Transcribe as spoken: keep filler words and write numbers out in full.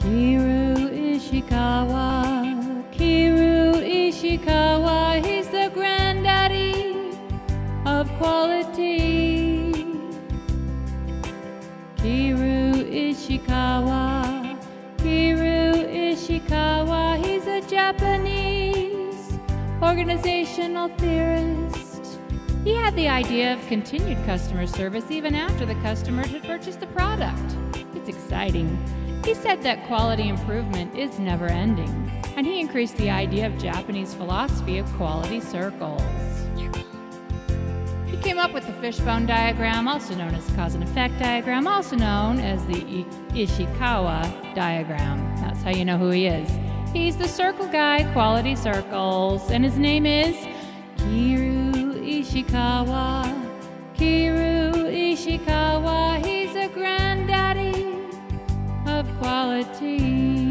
Kiru Ishikawa, Kiru Ishikawa, he's the granddaddy of quality. Kiru Ishikawa, Kiru Ishikawa, he's a Japanese organizational theorist. He had the idea of continued customer service even after the customers had purchased the product. It's exciting. He said that quality improvement is never ending, and he increased the idea of Japanese philosophy of quality circles. He came up with the fishbone diagram, also known as cause and effect diagram, also known as the I Ishikawa diagram. That's how you know who he is. He's the circle guy, quality circles, and his name is Kiru Ishikawa. Kiru Ishikawa, he's a granddaddy of quality.